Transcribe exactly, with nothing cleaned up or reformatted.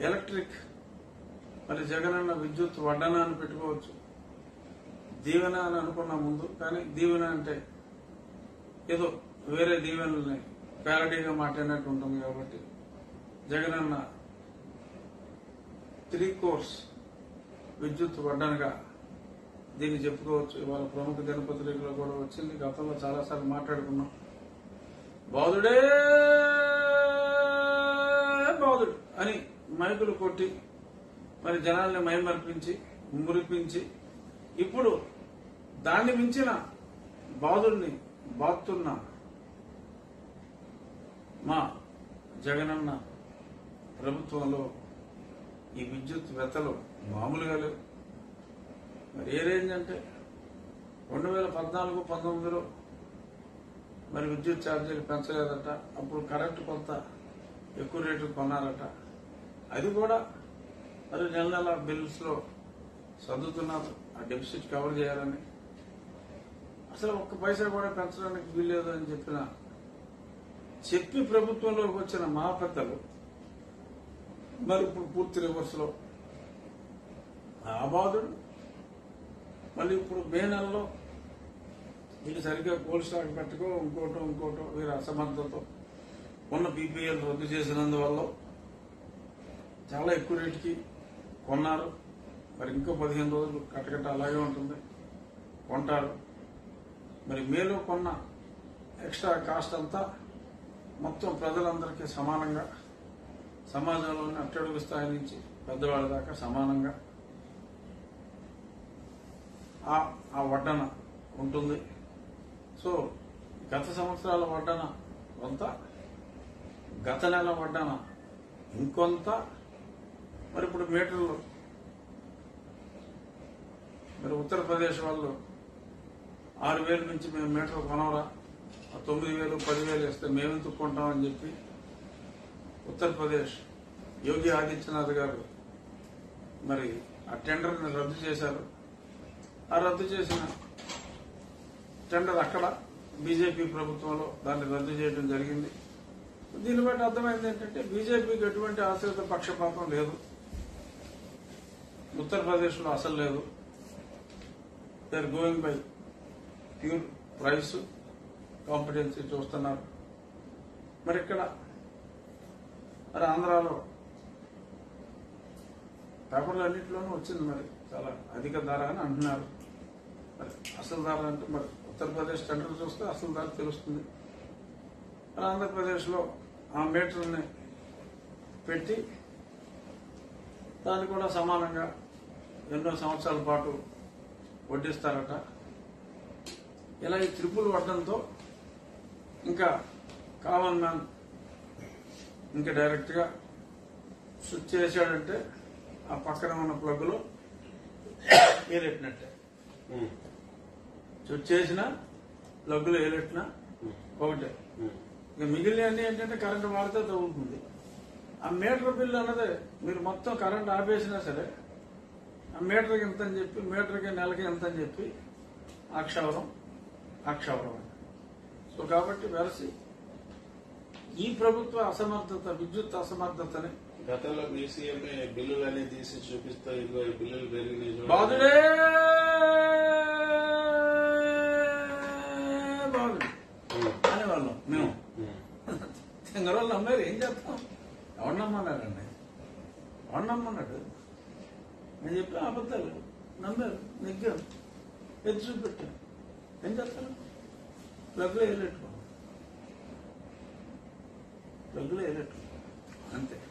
Electric మరి జగనన్న విద్యుత్ వడ్డనాన్ని పెట్టుకోవచ్చు, దీవెన అని అనుకున్న ముందు. కానీ దీవెన అంటే ఏదో వేరే దీవెనల్ని ప్యారడీగా మాట్లాడినట్టు ఉంటుంది కాబట్టి జగనన్న త్రీ కోర్స్ విద్యుత్ వడ్డనగా దీన్ని చెప్పుకోవచ్చు. ఇవాళ ప్రముఖ దినపత్రికలో కూడా వచ్చింది. గతంలో చాలాసార్లు మాట్లాడుకున్నాం. బాధుడే బాధుడు అని మైకులు కొట్టి మరి జనాల్ని మైమర్పించి మురిపించి ఇప్పుడు దాన్ని మించిన బాధుడిని బాతున్న మా జగనన్న ప్రభుత్వంలో ఈ విద్యుత్ వెతలు మామూలుగా లేవు. మరి ఏ రేంజ్ అంటే రెండు వేల పద్నాలుగు పంతొమ్మిదిలో మరి విద్యుత్ ఛార్జీలు పెంచలేదట. అప్పుడు కరెంటు కొంత ఎక్కువ రేటు కొన్నారట. అది కూడా మరి నెల నెల బిల్స్ లో సర్దుతున్నారు ఆ డెఫిసిట్ కవర్ చేయాలని. అసలు ఒక్క పైసా కూడా పెంచడానికి వీల్లేదు అని చెప్పిన చెప్పి ప్రభుత్వంలోకి వచ్చిన మా పెద్దలు మరి ఇప్పుడు పూర్తి రివర్స్ లో ఆ బాధుడు మళ్ళీ ఇప్పుడు మే నెలలో వీళ్ళు సరిగ్గా కోల్డ్ స్టాక్ పెట్టుకో ఇంకోటో ఇంకోటో వీరు అసమర్థతో ఉన్న పీపీఎల్ రద్దు చేసినందువల్ల చాలా ఎక్కువ రేటుకి కొన్నారు. మరి ఇంకో పదిహేను రోజులు కట్టకట్ట అలాగే ఉంటుంది, కొంటారు. మరి మేలో కొన్న ఎక్స్ట్రా కాస్ట్ అంతా మొత్తం ప్రజలందరికీ సమానంగా, సమాజంలోని అట్టడుగు స్థాయి నుంచి పెద్దవాళ్ళ దాకా సమానంగా ఆ వడ్డన ఉంటుంది. సో గత సంవత్సరాల వడ్డన కొంత, గత నెల వడ్డన ఇంకొంత. మరి ఇప్పుడు మీటర్లు మరి ఉత్తరప్రదేశ్ వాళ్ళు ఆరు వేల నుంచి మేము మీటర్లు కొనవరా, తొమ్మిది వేలు పదివేలు ఇస్తే మేము తుక్కుంటామని చెప్పి ఉత్తరప్రదేశ్ యోగి ఆదిత్యనాథ్ గారు మరి ఆ టెండర్ని రద్దు చేశారు. ఆ రద్దు చేసిన టెండర్ అక్కడ బీజేపీ ప్రభుత్వంలో దాన్ని రద్దు చేయడం జరిగింది. దీన్ని బట్టి అర్థమైంది ఏంటంటే బీజేపీకి ఎటువంటి ఆశ్రిత పక్షపాతం లేదు, ఉత్తరప్రదేశ్ లో అసలు లేదు. They are going by pure price competency చూస్తున్నారు. మరి ఇక్కడ మరి ఆంధ్రాలో పేపర్లు అన్నింటిలోనూ వచ్చింది మరి చాలా అధిక ధర అని అంటున్నారు. మరి అసలు ధర అంటే మరి ఉత్తరప్రదేశ్ టెండర్ చూస్తే అసలు ధర తెలుస్తుంది. మరి ఆంధ్రప్రదేశ్ లో ఆ మీటర్ని పెట్టి దాన్ని కూడా సమానంగా ఎన్నో సంవత్సరాల పాటు వడ్డిస్తారట. ఇలా ఈ త్రిపుల్ వడ్డంతో ఇంకా కామన్ మ్యాన్ ఇంకా డైరెక్ట్ గా స్విచ్ చేశాడంటే ఆ పక్కన ఉన్న ప్లగ్ లో ఏలెట్టినట్టే. స్విచ్ చేసిన ప్లగ్ లో ఏలెట్టినా ఒకటే. ఇక మిగిలినవన్నీ ఏంటంటే కరెంటు వాడితే తగ్గుతుంది. ఆ మీటర్ బిల్లు అన్నదే మీరు మొత్తం కరెంట్ ఆపేసినా సరే ఆ మీటర్కి ఎంత అని చెప్పి, మీటర్కి నెలకి ఎంత అని చెప్పి అక్షవరం అక్షవరం. సో కాబట్టి వెరసి ఈ ప్రభుత్వ అసమర్థత, విద్యుత్ అసమర్థతని గతంలో మీ సీఎంఏ బిల్లులన్నీ తీసి చూపిస్తూ ఇదిగో ఈ బిల్లులు పెరిగినాయి బాధుడే బాధుడు అనేవాళ్ళం మేము. తింగరోళ్ళు నమ్మారు, ఏం చేస్తాం? ఎవరు నమ్మన్నారండి? ఎవరు నమ్మన్నాడు? నేను చెప్పిన అబద్ధాలు నమ్మారు, నెగ్గారు, ఎత్తి చూపెట్టాను. ఏం చేస్తాను? ప్లగ్లో వేయలేట్టుకో, ప్లగ్లో వేయలేట్టుకో అంతే.